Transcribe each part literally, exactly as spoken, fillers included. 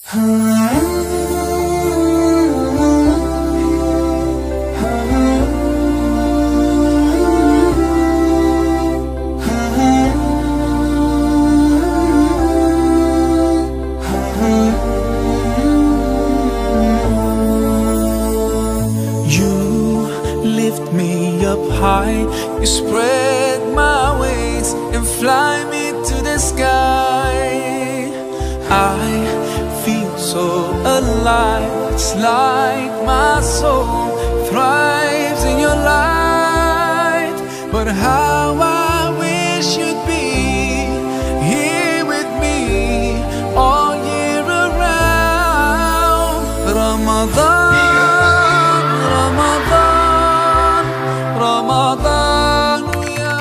High, you spread my wings and fly me to the sky. I feel so alive. It's like my soul thrives in your light. But how I wish you'd be here with me all year around. Ramadan, Ramadan, Ramadan, ya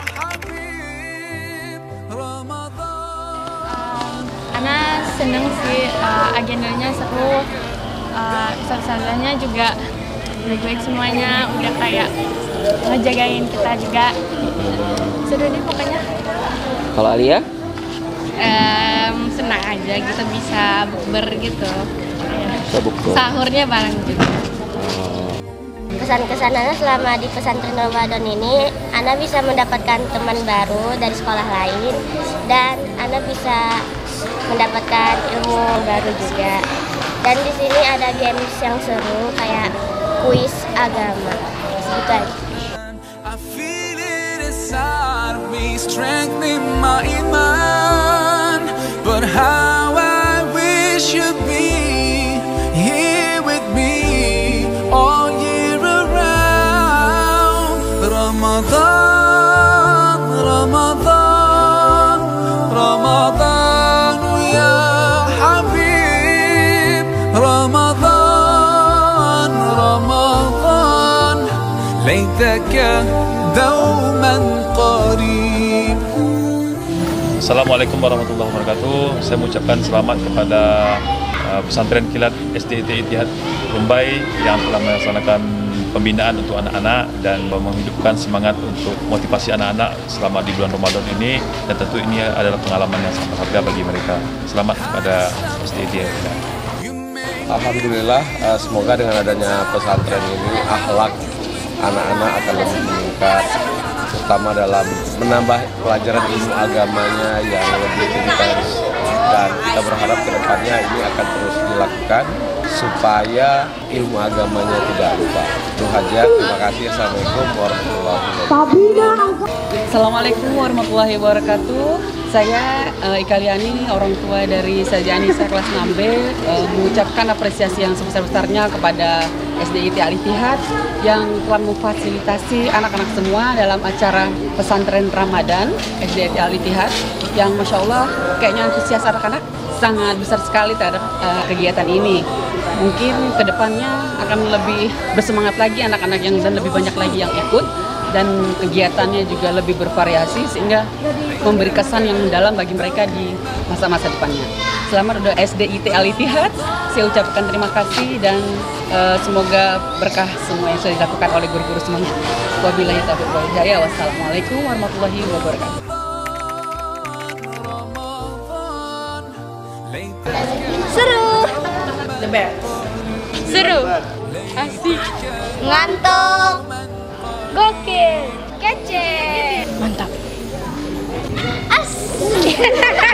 Habib, Ramadan. Ana seneng sih, uh, agendanya seru, uh, suasananya juga baik-baik semuanya, udah kayak ngejagain kita juga. Seru deh pokoknya. Kalau Alia? Um, senang aja kita bisa bukber gitu. Bisa bukber. Sahurnya bareng juga. Kesan-kesan Ana selama di pesantren Ramadan ini, Ana bisa mendapatkan teman baru dari sekolah lain dan Ana bisa mendapatkan ilmu baru juga. Dan di sini ada games yang seru kayak kuis agama. Gitu aja. I feel it inside of me, strengthening my iman. But how I wish you'd be here with me all year around. Ramadan, Ramadan, Ramadan, ya Habib, Ramadan, Ramadan, laitaka dauman qarib. Assalamualaikum warahmatullahi wabarakatuh. Saya mengucapkan selamat kepada uh, pesantren kilat S D I T Ittihad Rumbai yang telah melaksanakan pembinaan untuk anak-anak dan menghidupkan semangat untuk motivasi anak-anak selama di bulan Ramadan ini, dan tentu ini adalah pengalaman yang sangat berharga bagi mereka. Selamat kepada S D I T Ittihad. Alhamdulillah, uh, semoga dengan adanya pesantren ini akhlak anak-anak akan lebih meningkat, terutama dalam menambah pelajaran ilmu agamanya yang lebih intens, dan kita berharap ke depannya ini akan terus dilakukan supaya ilmu agamanya tidak lupa. Itu aja, terima kasih. Assalamualaikum warahmatullahi wabarakatuh. Assalamualaikum warahmatullahi wabarakatuh. Saya uh, Ika Liani, orang tua dari Saja Anissa kelas enam B, uh, mengucapkan apresiasi yang sebesar-besarnya kepada S D I T Al-Ittihad yang telah memfasilitasi anak-anak semua dalam acara pesantren Ramadan S D I T Al-Ittihad yang Masya Allah kayaknya antusias anak-anak sangat besar sekali terhadap uh, kegiatan ini. Mungkin kedepannya akan lebih bersemangat lagi anak-anak yang dan lebih banyak lagi yang ikut, dan kegiatannya juga lebih bervariasi sehingga memberi kesan yang mendalam bagi mereka di masa-masa depannya. Selamat untuk S D I T Al-Ittihad. Saya ucapkan terima kasih dan uh, semoga berkah semua yang sudah dilakukan oleh guru-guru semuanya. Wabillahi taufiq wal hidayah. Wassalamualaikum warahmatullahi wabarakatuh. Seru, The best. Seru, asik, ngantuk, gokil, kece, mantap. asik.